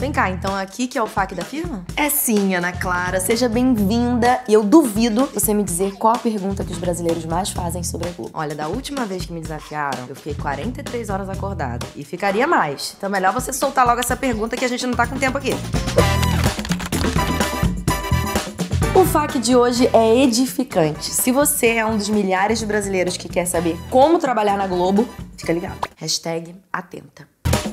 Vem cá, então aqui que é o FAQ da firma? É sim, Ana Clara. Seja bem-vinda. E eu duvido você me dizer qual a pergunta que os brasileiros mais fazem sobre a Globo. Olha, da última vez que me desafiaram, eu fiquei 43 horas acordada. E ficaria mais. Então melhor você soltar logo essa pergunta que a gente não tá com tempo aqui. O FAQ de hoje é edificante. Se você é um dos milhares de brasileiros que quer saber como trabalhar na Globo, fica ligado. #atenta.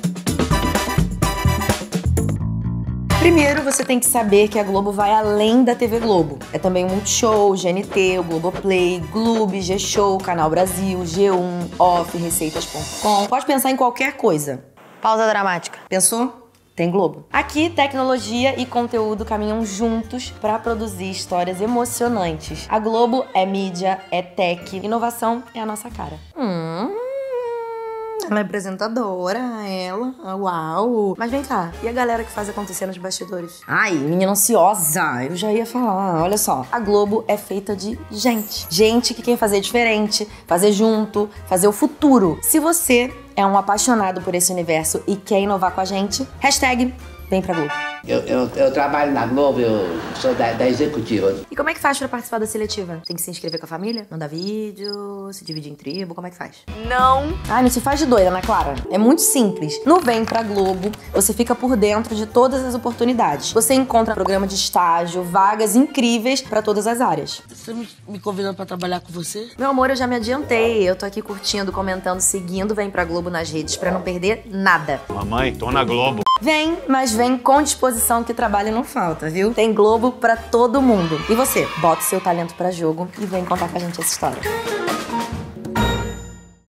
Primeiro, você tem que saber que a Globo vai além da TV Globo. É também o Multishow, o GNT, o Globoplay, Globo, G-Show, Canal Brasil, G1, Off, Receitas.com. Pode pensar em qualquer coisa. Pausa dramática. Pensou? Tem Globo. Aqui, tecnologia e conteúdo caminham juntos para produzir histórias emocionantes. A Globo é mídia, é tech, inovação é a nossa cara. Ela é apresentadora, ela. Uau. Mas vem cá, e a galera que faz acontecer nos bastidores? Ai, menina ansiosa, eu já ia falar. Olha só, a Globo é feita de gente. Gente que quer fazer diferente, fazer junto, fazer o futuro. Se você é um apaixonado por esse universo e quer inovar com a gente, #vem pra Globo. Eu trabalho na Globo, eu sou da executiva. E como é que faz pra participar da seletiva? Tem que se inscrever com a família? Mandar vídeo, se dividir em tribo, como é que faz? Ai, não se faz de doida, Ana Clara. É muito simples. No Vem pra Globo, você fica por dentro de todas as oportunidades. Você encontra programa de estágio, vagas incríveis pra todas as áreas. Você me convidando pra trabalhar com você? Meu amor, eu já me adiantei. Eu tô aqui curtindo, comentando, seguindo Vem pra Globo nas redes pra não perder nada. Mamãe, tô na Globo. Vem, mas vem com disposição que trabalho não falta, viu? Tem Globo pra todo mundo. E você, bota o seu talento pra jogo e vem contar com a gente essa história.